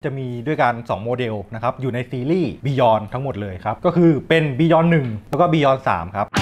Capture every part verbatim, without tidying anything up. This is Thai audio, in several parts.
จะมีด้วยกันสองโมเดลนะครับอยู่ในซีรีส์ Beyond ทั้งหมดเลยครับก็คือเป็น Beyond หนึ่งแล้วก็ Beyond สามครับ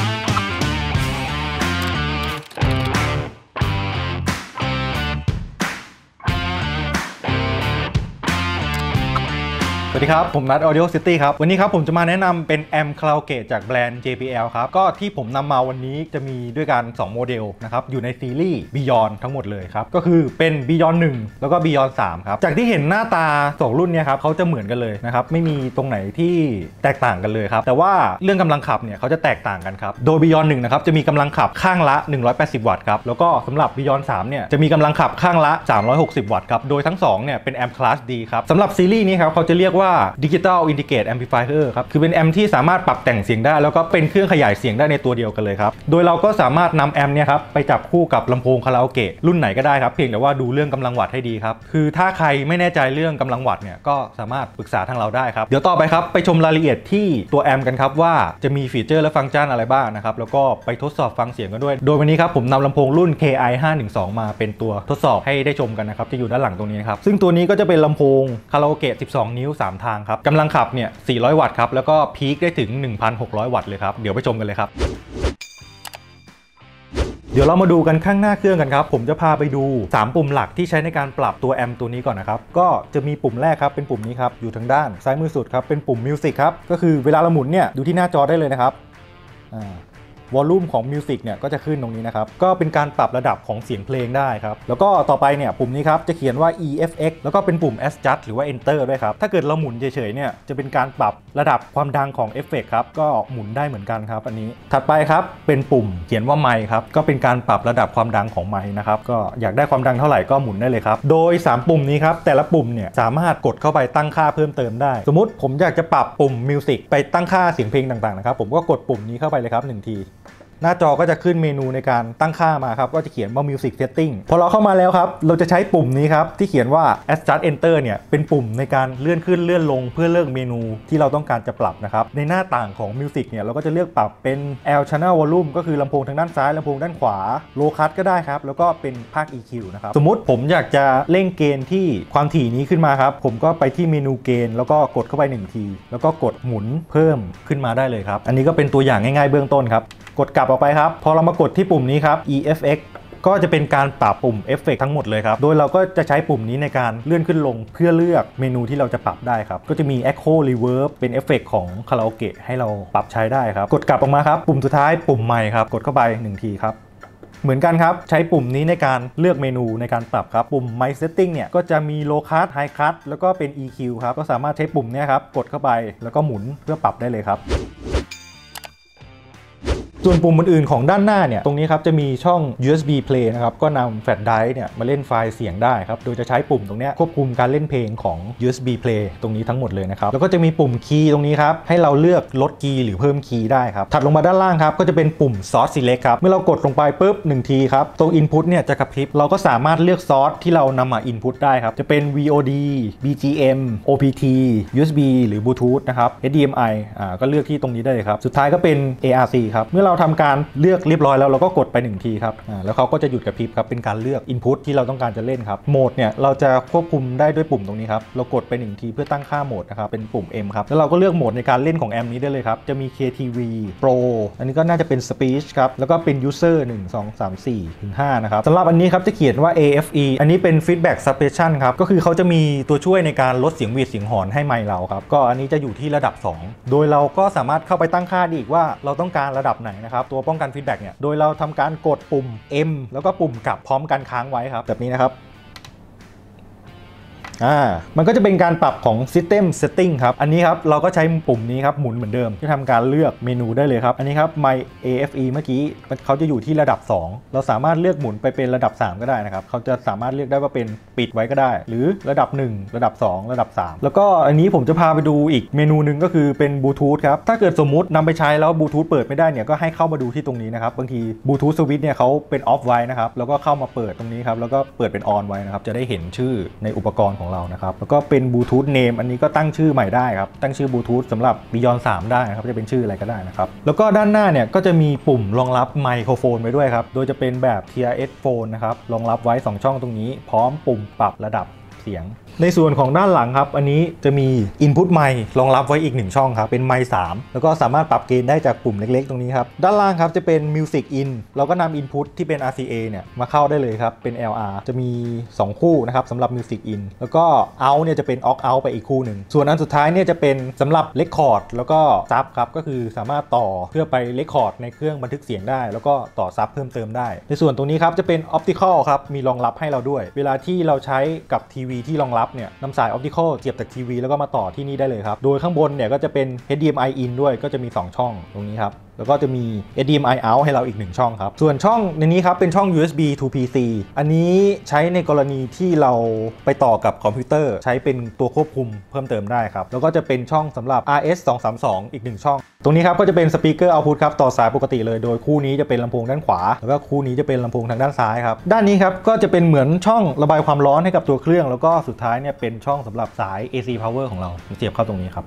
สวัสดีครับผมนัท Audio City ครับวันนี้ครับผมจะมาแนะนำเป็นแอมคาราโอเกะจากแบรนด์ เจ พี แอล ครับก็ที่ผมนำมาวันนี้จะมีด้วยกันสองโมเดลนะครับอยู่ในซีรีส์ Beyond ทั้งหมดเลยครับก็คือเป็น Beyond หนึ่งแล้วก็ Beyond สามครับจากที่เห็นหน้าตาสองรุ่นเนี่ยครับเขาจะเหมือนกันเลยนะครับไม่มีตรงไหนที่แตกต่างกันเลยครับแต่ว่าเรื่องกำลังขับเนี่ยเขาจะแตกต่างกันครับโดย Beyond หนึ่งนะครับจะมีกำลังขับข้างละหนึ่งร้อยแปดสิบวัตต์ครับแล้วก็สำหรับ Beyond สามเนี่ยจะมีกำลังขับข้างละสามร้อยหกสิบวัตต์ครับโดยทั้งสองเนี่ยเป็นแอม Class D ครับสำหรับซีรีส์นี้ครับเขาจะเรียกว่า Digital Integrate Amplifier ครับคือเป็นแอมที่สามารถปรับแต่งเสียงได้แล้วก็เป็นเครื่องขยายเสียงได้ในตัวเดียวกันเลยครับโดยเราก็สามารถนำแอมเนี่ยครับไปจับคู่กับลำโพงคาราโอเกะรุ่นไหนก็ได้ครับเพียงแต่ว่าดูเรื่องกำลังวัตต์ให้ดีครับคือถ้าใครไม่แน่ใจเรื่องกำลังวัตต์เนี่ยก็สามารถปรึกษาทางเราได้ครับเดี๋ยวต่อไปครับไปชมรายละเอียดที่ตัวแอมกันครับว่าจะมีฟีเจอร์และฟังก์ชันอะไรบ้างนะครับแล้วก็ไปทดสอบฟังเสียงกันด้วยโดยวันนี้ครับผมนำลำโพงรุ่น เค ไอ ห้าหนึ่งสอง มาเป็นตัวทดสอบให้ได้ชมกันนะครับจะอยู่ด้านหลังตรงนี้ครับซึ่งตัวนี้ก็จะเป็นลำโพงคาราโอเกะสิบสองนิ้วสามทางครับกำลังขับเนี่ยสี่ร้อยวัตต์ครับแล้วก็พีคได้ถึง หนึ่งพันหกร้อย วัตต์เลยครับเดี๋ยวไปชมกันเลยครับเดี๋ยวเรามาดูกันข้างหน้าเครื่องกันครับผมจะพาไปดูสามปุ่มหลักที่ใช้ในการปรับตัวแอมตัวนี้ก่อนนะครับก็จะมีปุ่มแรกครับเป็นปุ่มนี้ครับอยู่ทางด้านซ้ายมือสุดครับเป็นปุ่ม Music ครับก็คือเวลาเราหมุนเนี่ยดูที่หน้าจอได้เลยนะครับอ่าวอลลุ่มของ Music เนี่ยก็จะขึ้นตรงนี้นะครับก็เป็นการปรับระดับของเสียงเพลงได้ครับแล้วก็ต่อไปเนี่ยปุ่มนี้ครับจะเขียนว่า อี เอฟ เอ็กซ์ แล้วก็เป็นปุ่ม Adjust หรือว่า Enter ด้วยครับถ้าเกิดเราหมุนเฉยๆเนี่ยจะเป็นการปรับระดับความดังของเอฟเฟกต์ครับก็หมุนได้เหมือนกันครับอันนี้ถัดไปครับเป็นปุ่มเขียนว่าไมค์ครับก็เป็นการปรับระดับความดังของไมค์นะครับก็อยากได้ความดังเท่าไหร่ก็หมุนได้เลยครับโดยสามปุ่มนี้ครับแต่ละปุ่มเนี่ยสามารถกดเข้าไปตั้งค่าเพิ่มเติมได้สมมุติผมอยากจะปรับปุ่ม Music ไปตั้งค่าเสียงเพลงต่างๆนะครับผมก็กดปุ่มนี้เข้าไปเลยครับหนึ่งทีหน้าจอก็จะขึ้นเมนูในการตั้งค่ามาครับก็จะเขียนว่า Music Setting พอเราเข้ามาแล้วครับเราจะใช้ปุ่มนี้ครับที่เขียนว่า Adjust Enter เนี่ยเป็นปุ่มในการเลื่อนขึ้นเลื่อนลงเพื่อเลือกเมนูที่เราต้องการจะปรับนะครับในหน้าต่างของ Music เนี่ยเราก็จะเลือกปรับเป็น L Channel Volume ก็คือลำโพงทางด้านซ้ายลำโพงด้านขวา Low Cut ก็ได้ครับแล้วก็เป็นภาค อี คิว นะครับสมมุติผมอยากจะเร่งเกณฑ์ที่ความถี่นี้ขึ้นมาครับผมก็ไปที่เมนูเกณฑ์แล้วก็กดเข้าไปหนึ่งทีแล้วก็กดหมุนเพิ่มขึ้นมาได้เลยครับอันนี้ก็เป็นตัวอย่างง่ายๆเบื้องต้นครับกดกลับออกไปครับพอเรามากดที่ปุ่มนี้ครับ อี เอฟ เอ็กซ์ ก็จะเป็นการปรับปุ่มเอฟเฟกต์ทั้งหมดเลยครับโดยเราก็จะใช้ปุ่มนี้ในการเลื่อนขึ้นลงเพื่อเลือกเมนูที่เราจะปรับได้ครับก็จะมี Echo Reverb เป็นเอฟเฟกต์ของคาราโอเกะให้เราปรับใช้ได้ครับกดกลับออกมาครับปุ่มสุดท้ายปุ่มไมค์ครับกดเข้าไปหนึ่งทีครับเหมือนกันครับใช้ปุ่มนี้ในการเลือกเมนูในการปรับครับปุ่ม My Setting เนี่ยก็จะมี Low Cut High Cut แล้วก็เป็น อี คิว ครับก็สามารถใช้ปุ่มนี้ครับกดเข้าไปแล้วก็หมุนเพื่อปรับได้เลยครับส่วนปุ่มอื่นๆของด้านหน้าเนี่ยตรงนี้ครับจะมีช่อง ยู เอส บี Play นะครับก็นำแฟลชไดรฟ์เนี่ยมาเล่นไฟล์เสียงได้ครับโดยจะใช้ปุ่มตรงนี้ควบคุมการเล่นเพลงของ ยู เอส บี Play ตรงนี้ทั้งหมดเลยนะครับแล้วก็จะมีปุ่มคีย์ตรงนี้ครับให้เราเลือกลดคีย์หรือเพิ่มคีย์ได้ครับถัดลงมาด้านล่างครับก็จะเป็นปุ่ม Source Select ครับเมื่อเรากดลงไปปุ๊บหนึ่งทีครับตรง Input เนี่ยจะกระพริบเราก็สามารถเลือกซอสที่เรานำมา Input ได้ครับจะเป็น วี โอ ดี บี จี เอ็ม โอ พี ที ยู เอส บี หรือ Bluetooth นะครับ เอช ดี เอ็ม ไอ อ่าก็เลือกที่ตรงนี้ได้เลยครับสุดท้ายก็เป็น เอ อาร์ ซี ครับเมื่อเราทำการเลือกเรียบร้อยแล้วเราก็กดไปหนึ่งทีครับอ่าแล้วเขาก็จะหยุดกระพริบครับเป็นการเลือก Input ที่เราต้องการจะเล่นครับโหมดเนี่ยเราจะควบคุมได้ด้วยปุ่มตรงนี้ครับเรากดไปหนึ่งทีเพื่อตั้งค่าโหมดนะครับเป็นปุ่ม M ครับแล้วเราก็เลือกโหมดในการเล่นของแอมนี้ได้เลยครับจะมี เค ที วี Pro อันนี้ก็น่าจะเป็น Speech ครับแล้วก็เป็น User หนึ่ง สอง สาม สี่ถึงห้านะครับสำหรับอันนี้ครับจะเขียนว่า เอ เอฟ อี อันนี้เป็น Feedback Suppression ครับก็คือเขาจะมีตัวช่วยในการลดเสียงหวีดเสียงหอนให้ไมค์เราครับก็อันนี้จะอยู่ที่ระดับสองโดยเราก็สามารถเข้าไปตั้งค่าได้อีกว่าเราต้องการระดับไหนนะครับตัวป้องกัน Feedback เนี่ยโดยเราทำการกดปุ่ม M แล้วก็ปุ่มกลับพร้อมกันค้างไว้ครับแบบนี้นะครับอ่ามันก็จะเป็นการปรับของ System Setting ครับอันนี้ครับเราก็ใช้ปุ่มนี้ครับหมุนเหมือนเดิมที่ทำการเลือกเมนูได้เลยครับอันนี้ครับ My เอ เอฟ อี เมื่อกี้เขาจะอยู่ที่ระดับสองเราสามารถเลือกหมุนไปเป็นระดับสามก็ได้นะครับเขาจะสามารถเลือกได้ว่าเป็นปิดไว้ก็ได้หรือระดับหนึ่งระดับสองระดับสามแล้วก็อันนี้ผมจะพาไปดูอีกเมนูหนึ่งก็คือเป็นบลูทูธครับถ้าเกิดสมมุตินำไปใช้แล้วบลูทูธเปิดไม่ได้เนี่ยก็ให้เข้ามาดูที่ตรงนี้นะครับบางทีบลูทูธสวิตช์เนี่ยเขาเป็นออฟไว้นะครับแล้วก็เข้ามาเปิดตรงนี้ครับแล้วก็เปิดเป็นออนไว้นะครับจะได้เห็นชื่อในอุปกรณ์ของเรานะครับแล้วก็เป็นบลูทูธเนมอันนี้ก็ตั้งชื่อใหม่ได้ครับตั้งชื่อบลูทูธสำหรับ Beyond สามได้นะครับจะเป็นชื่ออะไรก็ได้นะครับแล้วก็ด้านหน้าเนี่ยก็จะมีปุ่มรองรับไมโครโฟนไว้ด้วยครับโดยจะเป็นแบบ ที อาร์ เอส Phone นะครับรองรับไว้สองช่องตรงนี้พร้อมปุ่มปรับระดับเสียงในส่วนของด้านหลังครับอันนี้จะมี Input ไมค์รองรับไว้อีกหนึ่งช่องครับเป็นไมค์สามแล้วก็สามารถปรับเกณฑ์ได้จากปุ่มเล็กๆตรงนี้ครับด้านล่างครับจะเป็น Music In เราก็นำ Input ที่เป็น อาร์ ซี เอ เนี่ยมาเข้าได้เลยครับเป็น แอล อาร์ จะมีสองคู่นะครับสำหรับ Music In แล้วก็ Out เนี่ยจะเป็น Aux Out ไปอีกคู่หนึ่งส่วนอันสุดท้ายเนี่ยจะเป็นสำหรับ Record แล้วก็ซับครับก็คือสามารถต่อเพื่อไป Record ในเครื่องบันทึกเสียงได้แล้วก็ต่อซับเพิ่มเติมได้ในส่วนตรงนี้ครับจะเป็น Optical ครับมีรองรับให้เราด้วยเวลาที่เราใช้กับทีวีที่รองรับเนี่ยนำสาย Optical เสียบจากทีวีแล้วก็มาต่อที่นี่ได้เลยครับโดยข้างบนเนี่ยก็จะเป็น เอช ดี เอ็ม ไอ In ด้วยก็จะมีสองช่องตรงนี้ครับแล้วก็จะมี เอช ดี เอ็ม ไอ Out ให้เราอีกหนึ่งช่องครับส่วนช่องในนี้ครับเป็นช่อง ยู เอส บี ทู พี ซี อันนี้ใช้ในกรณีที่เราไปต่อกับคอมพิวเตอร์ใช้เป็นตัวควบคุมเพิ่มเติมได้ครับแล้วก็จะเป็นช่องสำหรับ อาร์ เอส สองสามสอง อีกหนึ่งช่องตรงนี้ครับก็จะเป็นสปีกเกอร์เอาท์พุตครับต่อสายปกติเลยโดยคู่นี้จะเป็นลำโพงด้านขวาแล้วก็คู่นี้จะเป็นลำโพงทางด้านซ้ายครับด้านนี้ครับก็จะเป็นเหมือนช่องระบายความร้อนให้กับตัวเครื่องแล้วก็สุดท้ายเนี่ยเป็นช่องสำหรับสาย เอ ซี Power ของเราเสียบเข้าตรงนี้ครับ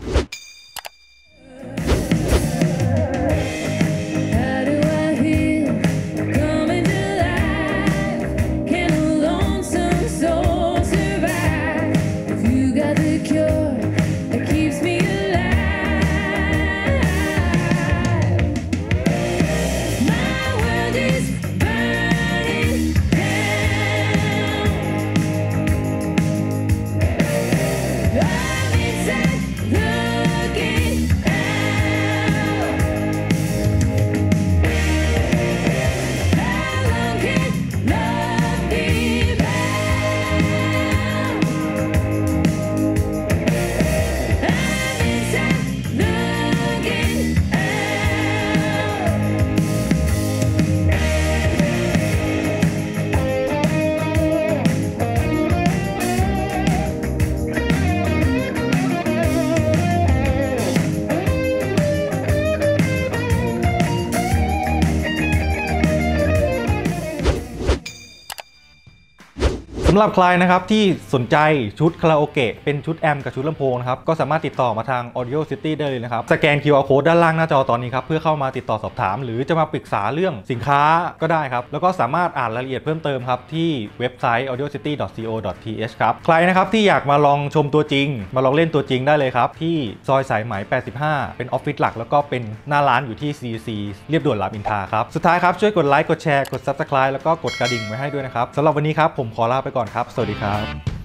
สำหรับใครนะครับที่สนใจชุดคาราโอเกะเป็นชุดแอมกับชุดลำโพงนะครับก็สามารถติดต่อมาทาง Audio City ได้เลยนะครับสแกน คิว อาร์ Code ด้านล่างหน้าจอตอนนี้ครับเพื่อเข้ามาติดต่อสอบถามหรือจะมาปรึกษาเรื่องสินค้าก็ได้ครับแล้วก็สามารถอ่านรายละเอียดเพิ่มเติมครับที่เว็บไซต์ ออดิโอซิตี้ ดอท ซี โอ ดอท ที เอช ครับใครนะครับที่อยากมาลองชมตัวจริงมาลองเล่นตัวจริงได้เลยครับที่ซอยสายไหมแปดสิบห้าเป็นออฟฟิศหลักแล้วก็เป็นหน้าร้านอยู่ที่ ซี ซี เรียบด่วนรามอินทราครับสุดท้ายครับช่วยกดไลค์กดแชร์กด Subscribe แล้วก็กดกระดิ่งไว้ให้ด้วยนะครับสำหรับวันนี้ครับผมขอลาไปก่อนครับสวัสดีครับ